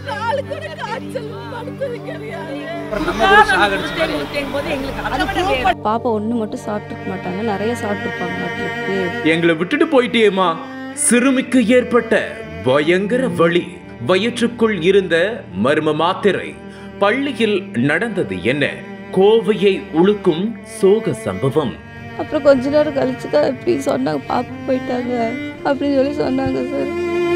பாப்பா ஒண்ணு மட்டும் சாப்பிட்டுக்க மாட்டாங்க, நிறைய சாப்பிட்டுருப்பாங்க. எங்களை விட்டுட்டு போயிட்டேமா. சிறுமிக்கு ஏற்பட்ட பயங்கர வலி, வயிற்றுக்குள் இருந்த மர்ம மாத்திரை. பள்ளியில் நடந்தது என்ன? கோவையை உழுக்கும் சோக சம்பவம். அப்புறம் கொஞ்ச நேரம் கழிச்சு தான் இப்படி சொன்னாங்க, பாப்பா போயிட்டாங்க அப்படின்னு சொல்லி சொன்னாங்க சார்.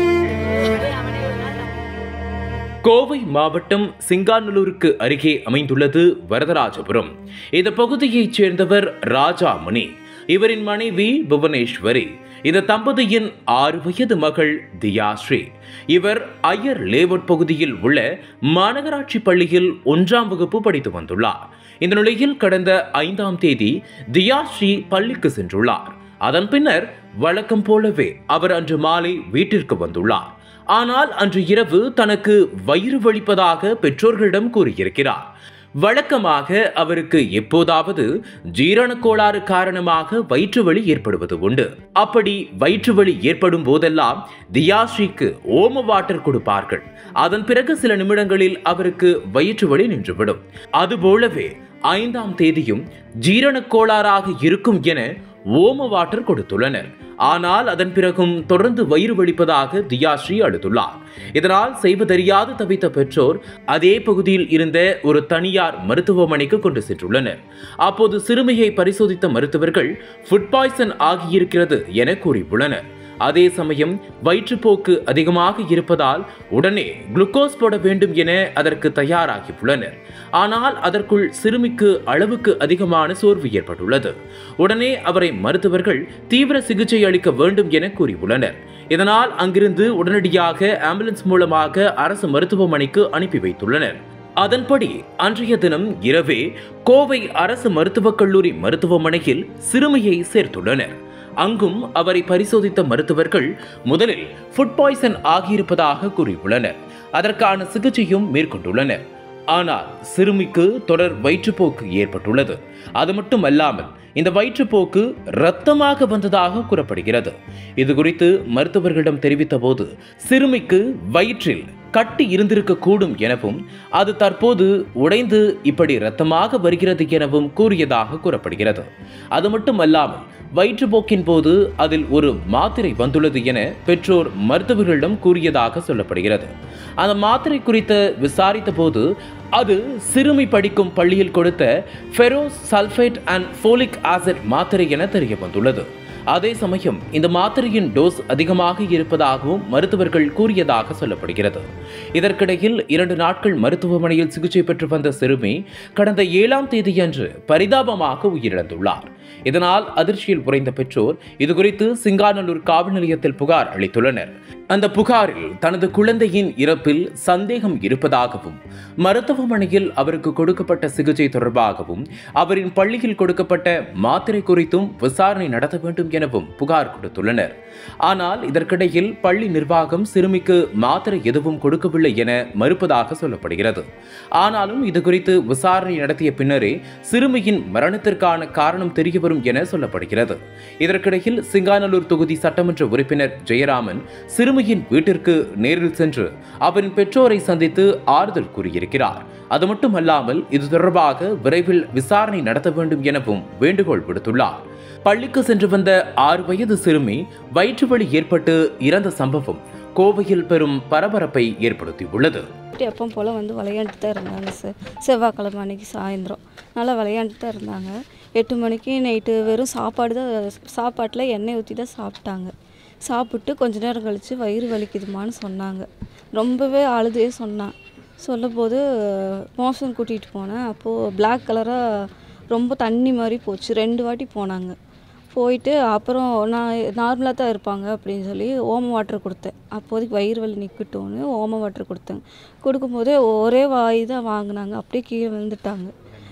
கோவை மாவட்டம் சிங்காநல்லூருக்கு அருகே அமைந்துள்ளது வரதராஜபுரம். இந்த பகுதியைச் சேர்ந்தவர் ராஜாமணி. இவரின் மனைவி புவனேஸ்வரி. இந்த தம்பதியின் 6 வயது மகள் தியாஸ்ரீ. இவர் ஐயர் லேஅவுட் பகுதியில் உள்ள மாநகராட்சி பள்ளியில் 1ஆம் வகுப்பு படித்து வந்துள்ளார். இந்த நிலையில் கடந்த 5ஆம் தேதி தியாஸ்ரீ பள்ளிக்கு சென்றுள்ளார். அதன் பின்னர் வழக்கம் போலவே அவர் அன்று மாலை வீட்டிற்கு வந்துள்ளார். ஆனால் அன்று இரவு தனக்கு வயிறு வலிப்பதாக பெற்றோர்களிடம் கூறியிருக்கிறார். வழக்கமாக அவருக்கு எப்போதாவது ஜீரண கோளாறு காரணமாக வயிற்று வலி ஏற்படுவது உண்டு. அப்படி வயிற்று வலி ஏற்படும் போதெல்லாம் தியாஸ்ரீக்கு ஓம வாட்டர் கொடுப்பார்கள். அதன் பிறகு சில நிமிடங்களில் அவருக்கு வயிற்று வலி நின்றுவிடும். அதுபோலவே 5ஆம் தேதியும் ஜீரண கோளாறாக இருக்கும் என ஓம வாட்டர் கொடுத்துள்ளனர். ஆனால் அதன் பிறகும் தொடர்ந்து வயிறு வலிப்பதாக தியாஸ்ரீ அழுதுள்ளார். இதனால் செய்வதறியாது தவித்த பெற்றோர் அதே பகுதியில் இருந்த ஒரு தனியார் மருத்துவமனைக்கு கொண்டு சென்றுள்ளனர். அப்போது சிறுமியை பரிசோதித்த மருத்துவர்கள் ஃபுட் பாய்சன் ஆகியிருக்கிறது என கூறியுள்ளனர். அதே சமயம் வயிற்றுப்போக்கு அதிகமாக இருப்பதால் உடனே குளுக்கோஸ் போட வேண்டும் என அதற்கு தயாராகியுள்ளனர். ஆனால் அதற்குள் சிறுமிக்கு அளவுக்கு அதிகமான சோர்வு ஏற்பட்டுள்ளது. உடனே அவரை மருத்துவர்கள் தீவிர சிகிச்சை அளிக்க வேண்டும் என கூறியுள்ளனர். இதனால் அங்கிருந்து உடனடியாக ஆம்புலன்ஸ் மூலமாக அரசு மருத்துவமனைக்கு அனுப்பி வைத்துள்ளனர். அதன்படி அன்றைய தினம் இரவே கோவை அரசு மருத்துவக் கல்லூரி மருத்துவமனையில் சிறுமியை சேர்த்துள்ளனர். அங்கும் அவரை பரிசோதித்த மருத்துவர்கள் முதலில் ஃபுட் பாய்சன் ஆகியிருப்பதாக கூறியுள்ளனர். அதற்கான சிகிச்சையும் மேற்கொண்டுள்ளனர். ஆனால் சிறுமிக்கு தொடர் வயிற்றுப்போக்கு ஏற்பட்டுள்ளது. அது மட்டுமல்லாமல் இந்த வயிற்றுப்போக்கு இரத்தமாக வந்ததாக கூறப்படுகிறது. இது குறித்து மருத்துவர்களிடம் தெரிவித்த போது சிறுமிக்கு வயிற்றில் கட்டி இருந்திருக்க கூடும் எனவும் அது தற்போது உடைந்து இப்படி இரத்தமாக வருகிறது எனவும் கூறியதாக கூறப்படுகிறது. அது மட்டுமல்லாமல் வயிற்றுப்போக்கின் போது அதில் ஒரு மாத்திரை வந்துள்ளது என பெற்றோர் மருத்துவர்களிடம் கூறியதாக சொல்லப்படுகிறது. அந்த மாத்திரை குறித்து விசாரித்த போது அது சிறுமி படிக்கும் பள்ளியில் கொடுத்த ferrous sulphate and folic acid மாத்திரை என தெரிய வந்துள்ளது. அதே சமயம் இந்த மாத்திரையின் டோஸ் அதிகமாக இருப்பதாகவும் மருத்துவர்கள் கூறியதாக சொல்லப்படுகிறது. இதற்கிடையில் 2 நாட்கள் மருத்துவமனையில் சிகிச்சை பெற்று வந்த சிறுமி கடந்த 7ஆம் தேதியன்று பரிதாபமாக உயிரிழந்துள்ளார். இதனால் அதிர்ச்சியில் உறைந்த பெற்றோர் இதுகுறித்து சிங்காநல்லூர் காவல் நிலையத்தில் புகார் அளித்துள்ளனர். அந்த புகாரில் தனது குழந்தையின் இறப்பில் சந்தேகம் இருப்பதாகவும் மருத்துவமனையில் அவருக்கு கொடுக்கப்பட்ட சிகிச்சை தொடர்பாகவும் அவரின் பள்ளியில் கொடுக்கப்பட்ட மாத்திரை குறித்தும் விசாரணை நடத்த வேண்டும் எனவும் புகார் கொடுத்துள்ளனர். ஆனால் இதற்கிடையில் பள்ளி நிர்வாகம் சிறுமிக்கு மாத்திரை எதுவும் கொடுக்கவில்லை என மறுப்பதாக சொல்லப்படுகிறது. ஆனாலும் இதுகுறித்து விசாரணை நடத்திய பின்னரே சிறுமியின் மரணத்திற்கான காரணம் தெரியவரும் என சொல்லப்படுகிறது. இதற்கிடையில் சிங்காநல்லூர் தொகுதி சட்டமன்ற உறுப்பினர் ஜெயராமன் சிறுமியின் வீட்டிற்கு நேரில் சென்று அவரின் பெற்றோரை சந்தித்து ஆறுதல் கூறியிருக்கிறார். அது மட்டுமல்லாமல் இது தொடர்பாக விரைவில் விசாரணை நடத்த வேண்டும் எனவும் வேண்டுகோள் விடுத்துள்ளார். பள்ளிக்கு சென்று வந்த 6 வயது சிறுமி வயிற்று வலி ஏற்பட்டு இறந்த சம்பவம் கோவையில் பெரும் பரபரப்பை ஏற்படுத்தியுள்ளது. எப்போ போல் வந்து விளையாண்டுட்டு தான் இருந்தாங்க சார். செவ்வாய்க்கிழமை அன்னைக்கு சாயந்தரம் நல்லா விளையாண்டுட்டு தான் இருந்தாங்க. 8 மணிக்கு நைட்டு வெறும் சாப்பாடு தான், சாப்பாட்டில் எண்ணெய் ஊற்றி தான் சாப்பிட்டாங்க. சாப்பிட்டு கொஞ்ச நேரம் கழித்து வயிறு வலிக்குதுமான்னு சொன்னாங்க. ரொம்பவே அழுதே சொன்னான். சொல்லும்போது மோஷன் கூட்டிகிட்டு போனேன். அப்போது பிளாக் கலராக ரொம்ப தண்ணி மாதிரி போச்சு. 2 வாட்டி போனாங்க. போயிட்டு அப்புறம் நான் நார்மலாக தான் இருப்பாங்க அப்படின்னு சொல்லி ஓம வாட்டர் கொடுத்தேன். அப்போதைக்கு வயிறு வலி நிற்கட்டும்னு ஓம வாட்டர் கொடுத்தேங்க. கொடுக்கும்போதே ஒரே வாய் தான் வாங்கினாங்க. அப்படியே கீழே விழுந்துட்டாங்க.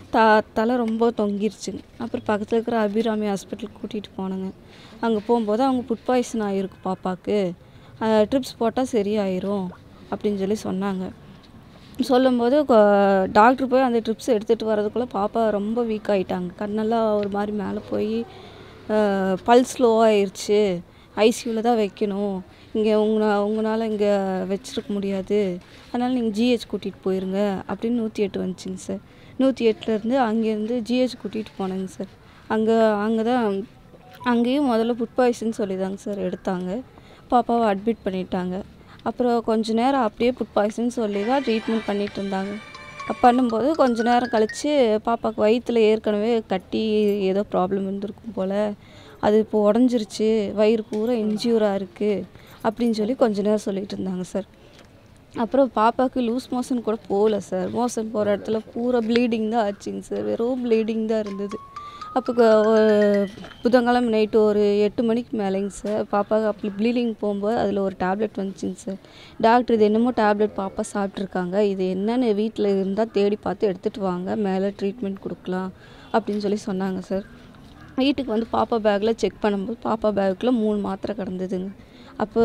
தலை ரொம்ப தொங்கிருச்சுங்க. அப்புறம் பக்கத்தில் இருக்கிற அபிராமி ஹாஸ்பிட்டலுக்கு கூட்டிகிட்டு போனேங்க. அங்கே போகும்போது அவங்க ஃபுட் பாய்சன் ஆகிருக்கு பாப்பாவுக்கு, ட்ரிப்ஸ் போட்டால் சரியாயிரும் அப்படின்னு சொல்லி சொன்னாங்க. சொல்லும்போது டாக்டர் போய் அந்த ட்ரிப்ஸ் எடுத்துகிட்டு வரதுக்குள்ளே பாப்பா ரொம்ப வீக் ஆகிட்டாங்க. கண்ணெல்லாம் ஒரு மாதிரி மேலே போய் பல்ஸ் ஸ்லோவாகிருச்சு, ஐசியூவில் தான் வைக்கணும், இங்கே உங்களால் இங்கே வச்சிருக்க முடியாது, அதனால் நீங்கள் ஜிஹெச் கூட்டிகிட்டு போயிருங்க அப்படின்னு 108 வந்துச்சுங்க சார். 108லேருந்து அங்கேருந்து ஜிஹெச் கூட்டிகிட்டு போனேங்க சார். அங்கேயும் முதல்ல ஃபுட் பாய்சன் சொல்லி தாங்க சார் எடுத்தாங்க. பாப்பாவை அட்மிட் பண்ணிட்டாங்க. அப்புறம் கொஞ்ச நேரம் அப்படியே ஃபுட் பாய்சன் சொல்லி தான் ட்ரீட்மெண்ட் பண்ணிகிட்டு இருந்தாங்க. பண்ணும்போது கொஞ்ச நேரம் கழித்து பாப்பாவுக்கு வயிற்றில் ஏற்கனவே கட்டி ஏதோ ப்ராப்ளம் இருந்திருக்கும் போல், அது இப்போ உடஞ்சிருச்சு, வயிறு பூரா இன்ஜூராக இருக்குது அப்படின்னு சொல்லி கொஞ்ச நேரம் சொல்லிகிட்டு இருந்தாங்க சார். அப்புறம் பாப்பாவுக்கு லூஸ் மோஷன் கூட போகல சார். மோஷன் போகிற இடத்துல பூரா ப்ளீடிங் தான் ஆச்சுங்க சார். வெறும் ப்ளீடிங் தான் இருந்தது. அப்போ புதன்கிழமை நைட்டு ஒரு 8 மணிக்கு மேலேங்க சார் பாப்பாவுக்கு அப்படி ப்ளீடிங் போகும்போது அதில் ஒரு டேப்லெட் வந்துச்சுங்க சார். டாக்டர் இது என்னமோ டேப்லெட் பாப்பா சாப்பிட்ருக்காங்க, இது என்னென்னு வீட்டில் இருந்தால் தேடி பார்த்து எடுத்துகிட்டு வாங்க, மேலே ட்ரீட்மெண்ட் கொடுக்கலாம் அப்படின்னு சொல்லி சொன்னாங்க சார். வீட்டுக்கு வந்து பாப்பா பேக்கில் செக் பண்ணும்போது பாப்பா பேக்கில் 3 மாத்திரை கிடந்ததுங்க. அப்போ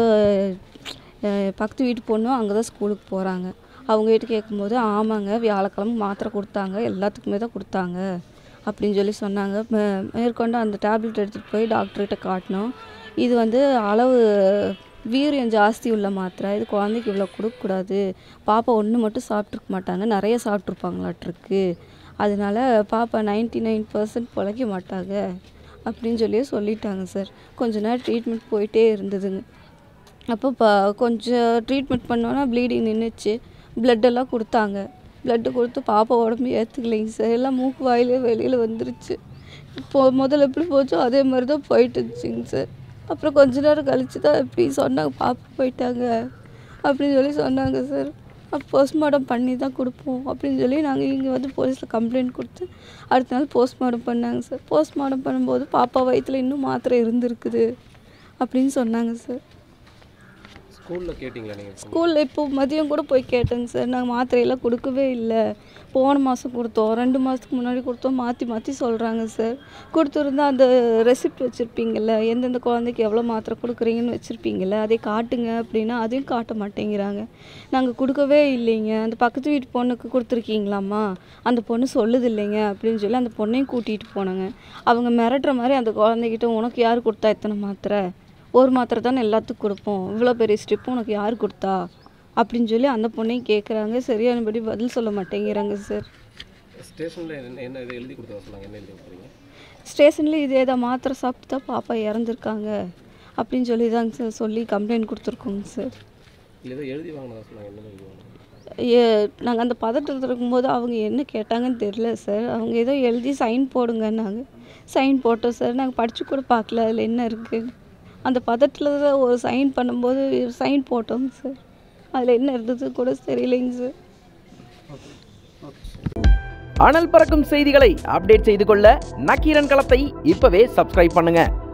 பக்கத்து வீட்டு பொண்ணும் அங்கே தான் ஸ்கூலுக்கு போகிறாங்க. அவங்க வீட்டு கேட்கும்போது ஆமாங்க வியாழக்கிழமை மாத்திரை கொடுத்தாங்க, எல்லாத்துக்குமே தான் கொடுத்தாங்க அப்படின்னு சொல்லி சொன்னாங்க. மேற்கொண்டு அந்த டேப்லெட் எடுத்துகிட்டு போய் டாக்டர்கிட்ட காட்டினோம். இது வந்து அளவு வீரியம் ஜாஸ்தி உள்ள மாத்திரை, இது குழந்தைக்கு இவ்வளோ கொடுக்கக்கூடாது, பாப்பா ஒன்று மட்டும் சாப்பிட்ருக்க மாட்டாங்க, நிறைய சாப்பிட்ருப்பாங்களாட்டிருக்கு, அதனால பாப்பா 99% பிழைக்க மாட்டாங்க அப்படின்னு சொல்லிட்டாங்க சார். கொஞ்ச நேரம் ட்ரீட்மெண்ட் போயிட்டே இருந்ததுங்க. அப்போ கொஞ்சம் ட்ரீட்மெண்ட் பண்ணோன்னா ப்ளீடிங் நின்றுச்சு. ப்ளட்டெல்லாம் கொடுத்தாங்க. ப்ளட்டு கொடுத்து பாப்பா உடம்பு ஏற்றுக்கலைங்க சார். எல்லாம் மூக்கு வாயிலே வெளியில் வந்துருச்சு. முதல்ல எப்படி போச்சோ அதே மாதிரி தான் போயிட்டு இருந்துச்சுங்க சார். அப்புறம் கொஞ்ச நேரம் கழித்து தான் இப்படி சொன்னாங்க, பாப்பா போயிட்டாங்க அப்படின்னு சொல்லி சொன்னாங்க சார். அப்போ போஸ்ட்மார்ட்டம் பண்ணி தான் கொடுப்போம் அப்படின்னு சொல்லி நாங்கள் இங்கே வந்து போலீஸில் கம்ப்ளைண்ட் கொடுத்து அடுத்த நாள் போஸ்ட்மார்ட்டம் பண்ணாங்க சார். போஸ்ட்மார்ட்டம் பண்ணும்போது பாப்பா வயிற்றில் இன்னும் மாத்திரை இருந்திருக்குது அப்படின்னு சொன்னாங்க சார். ஸ்கூலில் கேட்டிங்களா நீங்கள்? ஸ்கூலில் இப்போ மதியம் கூட போய் கேட்டேங்க சார். நாங்கள் மாத்திரையெல்லாம் கொடுக்கவே இல்லை, போன மாதம் கொடுத்தோம், 2 மாதத்துக்கு முன்னாடி கொடுத்தோம், மாற்றி சொல்கிறாங்க சார். கொடுத்துருந்தா அந்த ரெசிப்ட் வச்சுருப்பீங்கள்ல, எந்தெந்த குழந்தைக்கு எவ்வளோ மாத்திரை கொடுக்குறீங்கன்னு வச்சுருப்பீங்கள்ல, அதை காட்டுங்க அப்படின்னா அதையும் காட்ட மாட்டேங்கிறாங்க. நாங்கள் கொடுக்கவே இல்லைங்க, அந்த பக்கத்து வீட்டு பொண்ணுக்கு கொடுத்துருக்கீங்களாம்மா, அந்த பொண்ணு சொல்லுது இல்லைங்க அப்படின்னு சொல்லி அந்த பொண்ணையும் கூட்டிகிட்டு போனாங்க. அவங்க மிரட்டுற மாதிரி அந்த குழந்தைகிட்ட உனக்கு யார் கொடுத்தா எத்தனை மாத்திரை, ஒரு மாத்திரை தானே எல்லாத்துக்கும் கொடுப்போம், இவ்வளோ பெரிய ஸ்டெப்பு உனக்கு யார் கொடுத்தா அப்படின்னு சொல்லி அந்த பொண்ணையும் கேட்குறாங்க. சரியானபடி பதில் சொல்ல மாட்டேங்கிறாங்க சார். ஸ்டேஷனில் என்ன இது எழுதி கொடுத்தா சொன்னாங்க? என்ன எழுதி கொடுக்குறீங்க? ஸ்டேஷனில் இதே தான் மாத்திரை சாப்பிட்டு தான் பாப்பா இறந்துருக்காங்க அப்படின்னு சொல்லி தாங்க சார் சொல்லி கம்ப்ளைண்ட் கொடுத்துருக்கோங்க சார். இல்லை ஏதோ எழுதி வாங்கினதா சொன்னாங்க? என்ன எழுதி வாங்கினாங்க? நாங்கள் அந்த பதட்டத்தில் இருக்கும்போது அவங்க என்ன கேட்டாங்கன்னு தெரியல சார். அவங்க ஏதோ எழுதி சைன் போடுங்கன்னாங்க, சைன் போட்டோம் சார். நாங்கள் படித்து கூட பார்க்கல அதில் என்ன இருக்குது. அந்த பதத்தில் தான் ஒரு சைன் பண்ணும்போது சைன் போட்டோங்க சார். அதில் என்ன இருந்தது கூட தெரியலைங்க சார். அனல் பறக்கும் செய்திகளை அப்டேட் செய்து கொள்ள நக்கீரன் களத்தை இப்பவே சப்ஸ்கிரைப் பண்ணுங்க.